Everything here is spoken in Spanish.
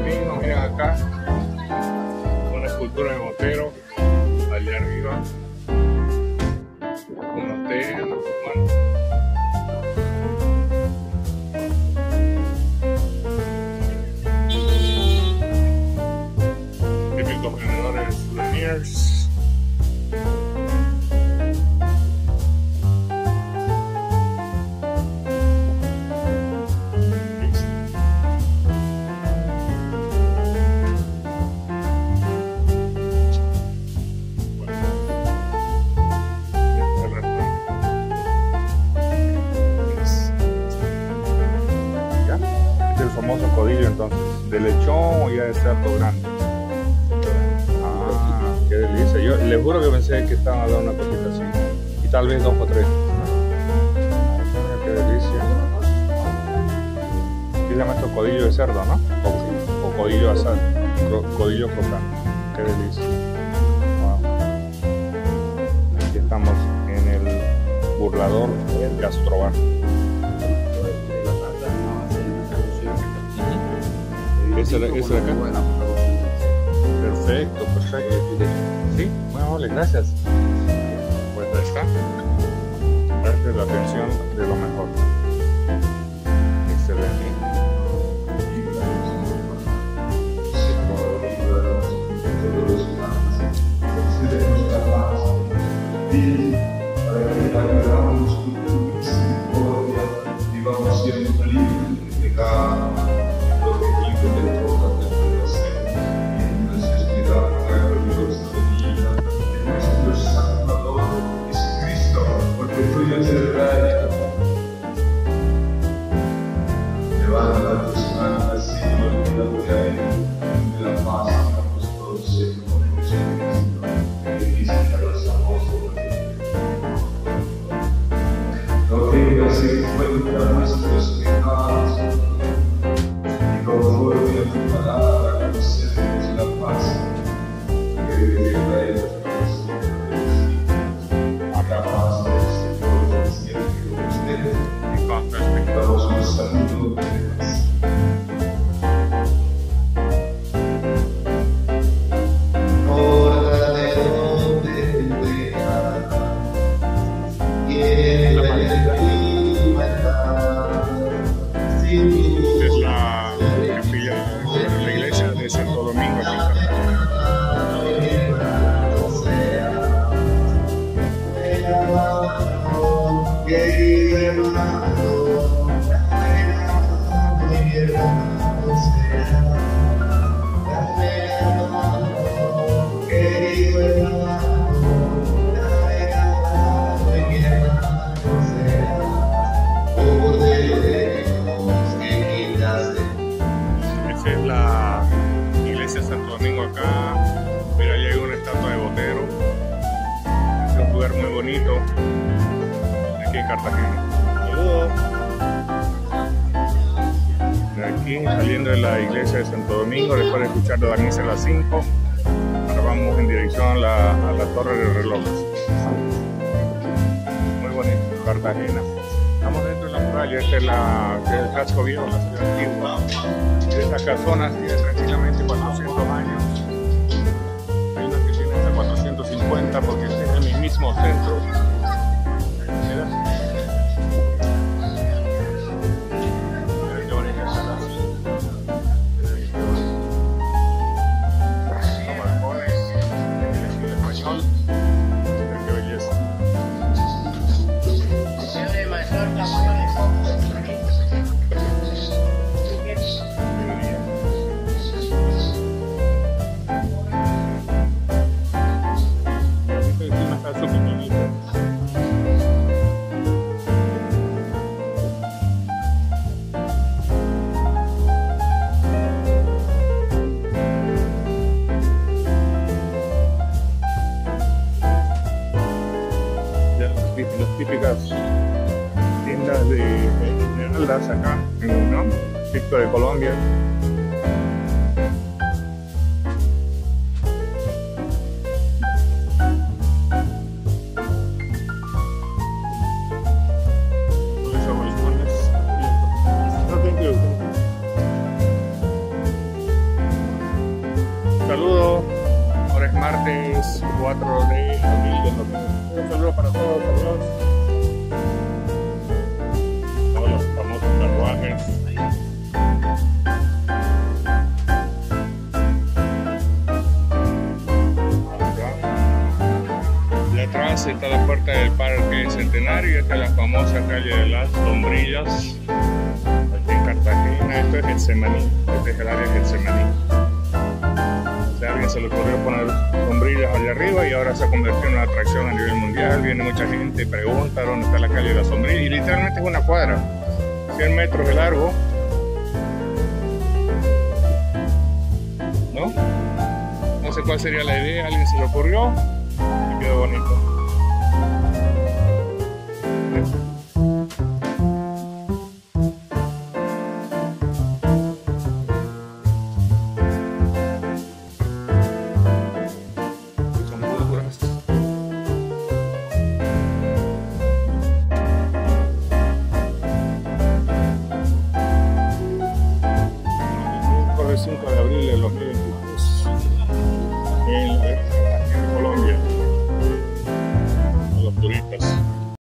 Argentino, miren acá, una escultura de Botero, allá arriba, un hotel, bueno. Típicos vendedores de souvenirs. Famoso codillo entonces, de lechón o ya de cerdo grande. Ah, qué delicia. Yo les juro que pensé que estaban a dar una cosita así. Y tal vez 2 o 3. Qué delicia. Aquí se llama esto codillo de cerdo, ¿no? O codillo asado. Codillo crocante. Qué delicia. Wow. Aquí estamos en el burlador del Gastrobar. ¿Ese de acá? Perfecto, perfecto. Sí, muy amable, gracias. Pues ahí está. Esta es la atención de lo mejor. Excelente. Es la iglesia de Santo Domingo. Esa es la iglesia de Santo Domingo acá. Mira, allá hay una estatua de Botero. Es un lugar muy bonito aquí en Cartagena. Saludos. De aquí saliendo de la iglesia de Santo Domingo, después de escuchar la misa a las 5, ahora vamos en dirección a la Torre de Relojes. Muy bonito, Cartagena. Estamos dentro de la muralla. Esta es el casco viejo, la ciudad antigua. Estas casonas tienen tranquilamente 400 años. Hay unas que tienen hasta 450 porque este es el mismo centro. Las típicas tiendas de Esmeraldas acá, ¿no? Típico de Colombia. saludo. Ahora es martes 4 de abril de 2020. Un saludo para todos, adiós. Todos los famosos carruajes. Y atrás está la puerta del Parque Centenario. Esta es la famosa calle de las Sombrillas. Aquí en Cartagena. Esto es Getsemaní. Este es el área de Getsemaní. A alguien se le ocurrió poner sombrillas allá arriba y ahora se ha convertido en una atracción a nivel mundial. Viene mucha gente y pregunta dónde está la calle de la sombrilla. Y literalmente es una cuadra, 100 metros de largo. ¿No? No sé cuál sería la idea, a alguien se le ocurrió y quedó bonito. El 5 de abril de 2022.